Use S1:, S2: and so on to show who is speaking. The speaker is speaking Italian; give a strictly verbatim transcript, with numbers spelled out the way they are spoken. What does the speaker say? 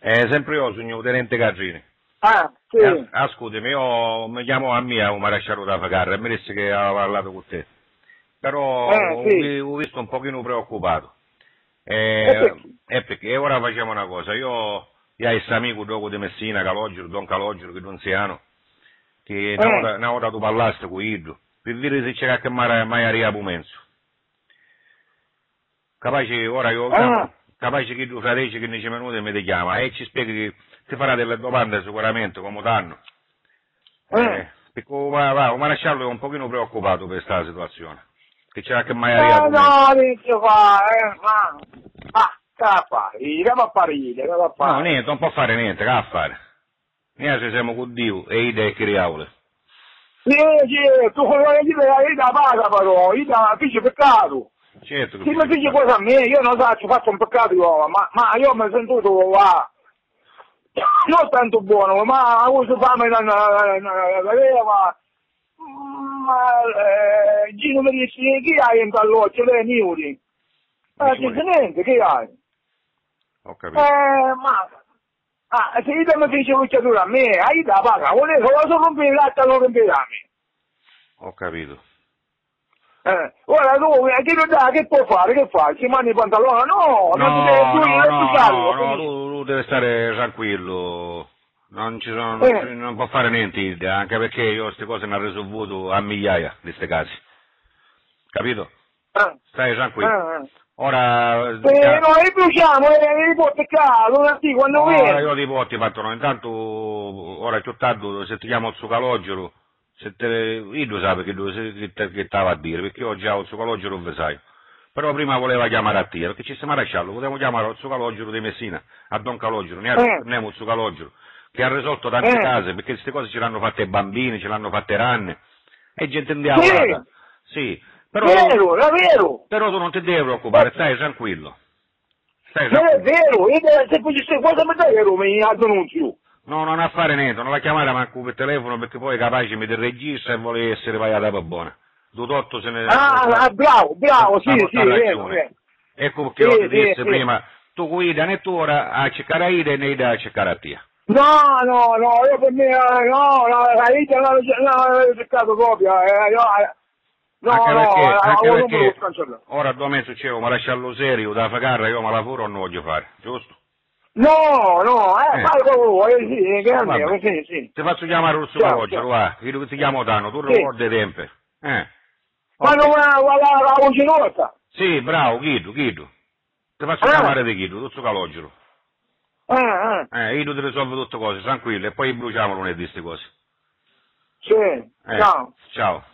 S1: Eh, sempre io, signor tenente Carrini.
S2: Ah, sì.
S1: Eh, ascoltami, io mi chiamo a mia, un maresciallo da Facarra, e mi disse che aveva parlato con te. Però
S2: Eh,
S1: ho,
S2: sì.
S1: ho visto un pochino preoccupato.
S2: E
S1: Eh,
S2: perché?
S1: è perché ora facciamo una cosa, io, io ho questo amico dopo di Messina, Calogero, Don Calogero, che non siano, che una
S2: Eh.
S1: volta, una volta tu parlaste con Idro, per dire se c'è qualche mai, mai arriva Pumenzo. Capace, ora io chiamo,
S2: Ah,
S1: capace che tu fra dieci quindici minuti mi ti chiama e ci spieghi che ti farà delle domande sicuramente, come danno.
S2: eh.
S1: Eh, perché va, va, un maresciallo è un pochino preoccupato per questa situazione, che c'è che mai arriva
S2: Eh
S1: Pumenzo.
S2: no, dice fa, eh, ma, ma, che va a fare? Che va a parire, che va a
S1: No,
S2: fare?
S1: niente, non può fare niente, che va a fare? Noi ci siamo con Dio e idee criaule.
S2: Sì, sì, tu vuoi dire la vita paga però, io da figlio peccato.
S1: Certo che
S2: Se mi
S1: fece
S2: dici
S1: peccato.
S2: cosa a me, io non so, ci faccio un peccato io, ma, ma io mi sento va. Non tanto buono, ma questo fame non aveva. Ma eh, Gino mi dice, chi hai in talloccio? Lei Miuri. Ma dice
S1: Misuri,
S2: niente, che hai?
S1: ho capito,
S2: Eh, ma... Ah, se io mi dice cucciatura a me, hai da paga, volevo solo rompere il latte, non rompere a me.
S1: ho capito.
S2: Eh, ora tu, eh, che lo dà, che può fare, che fai? Ci mandi i pantaloni? No, non ti deve
S1: No,
S2: più,
S1: no,
S2: non è più
S1: no,
S2: salvo,
S1: no, no, tu, tu devi stare tranquillo. Non ci sono, non, ci-
S2: Eh,
S1: non può fare niente, anche perché io queste cose ne ho risolvuto a migliaia di questi casi. Capito?
S2: eh,
S1: Stai
S2: eh,
S1: tranquillo.
S2: eh.
S1: Ora,
S2: Eh,
S1: dia-
S2: no, ribruciamo, eh, riporti caso, non ti quando
S1: ora io
S2: vieni.
S1: ti porti, patrono, intanto ora è più tardi, se ti chiamo il suo calogero, se te, io lo sapevo che, tu- che, te- che stava a dire, perché oggi ho il suo calogero non lo sai. Però prima voleva chiamare a te, perché ci siamo lasciato, potevamo chiamare al suo calogero di Messina, a Don Calogero, ne
S2: Eh,
S1: abbiamo il suo calogero, che ha risolto tante
S2: eh,
S1: case, perché queste cose ce l'hanno fatte i bambini, ce l'hanno fatte ranne, e gente indiavolata.
S2: sì,
S1: Sì, però tu,
S2: vero, è vero.
S1: però tu non ti devi preoccupare,
S2: Eh,
S1: stai tranquillo, stai
S2: se è
S1: tranquillo.
S2: vero, io devo- se queste cose mi dai, ero mi annunzio.
S1: No, non a fare niente, non la chiamare manco per telefono perché poi capace mi ti registra e vuole essere pagata per buona. Dutotto se ne
S2: Ah,
S1: la,
S2: ah, bravo, bravo, sì,
S1: la
S2: sì,
S1: porta
S2: è
S1: a
S2: vero, è
S1: ragione.
S2: vero.
S1: Ecco perché io
S2: Sì,
S1: ti
S2: sì,
S1: disse
S2: sì.
S1: prima, tu guida né tu ora a cercare a Ida e né Ida a cercare a te.
S2: No, no, no, io per me, eh, no, la, la vita non l'avevo cercato proprio, eh, io, eh, no,
S1: Anche
S2: no,
S1: perché, anche
S2: avevo numero lo
S1: perché
S2: scancellare.
S1: ora due mesi c'è, ma lasciarlo serio da Facarra, io ma lavoro non voglio fare, giusto?
S2: No, no, eh,
S1: Eh,
S2: fai come vuoi, sì, che
S1: vabbè.
S2: almeno, sì, sì.
S1: Ti faccio chiamare il suo
S2: Ciao,
S1: calogero,
S2: ciao.
S1: va, io che ti chiamo Tano, tu
S2: Sì.
S1: ricordi i tempi. Eh,
S2: Ma non
S1: ok.
S2: la, la, la, la voce nostra.
S1: Sì, bravo, Guido, Guido. Ti faccio
S2: Ah,
S1: chiamare di Guido, tutto calogero.
S2: ah, ah,
S1: Eh, io ti risolvo tutte cose, tranquillo, e poi bruciamo lunedì queste cose.
S2: sì,
S1: Eh,
S2: ciao.
S1: ciao.